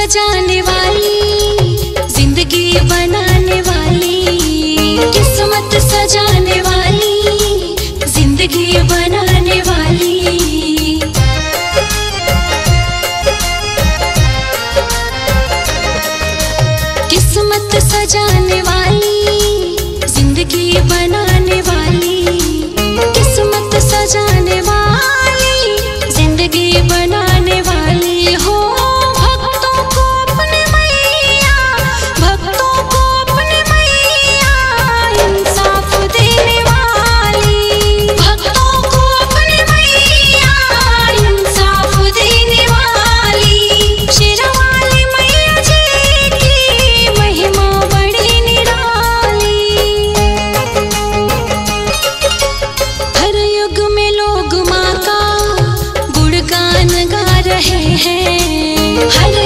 सजाने वाली, जिंदगी बनाने वाली, किस्मत सजाने वाली, जिंदगी बनाने वाली। किस्मत सजाने वाली, जिंदगी बनाने वाली, किस्मत सजाने वाली, जिंदगी बनाने वाली हो। भक्तों को अपने मैया, भक्तों को अपने मैया, इंसाफ देने वाली, भक्तों को अपने मैया, इंसाफ देने वाली। शेरावाली मैया जी की महिमा बड़ी निराली। हर युग में लोग माँ का गुणगान गा रहे हैं, हर